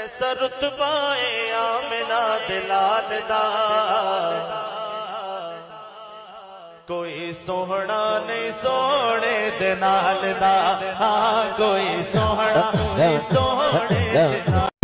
रुतबाए आमिना दिलाल दा कोई सोहना नहीं सोने दे नाल दा। हाँ कोई सोहना नहीं सोने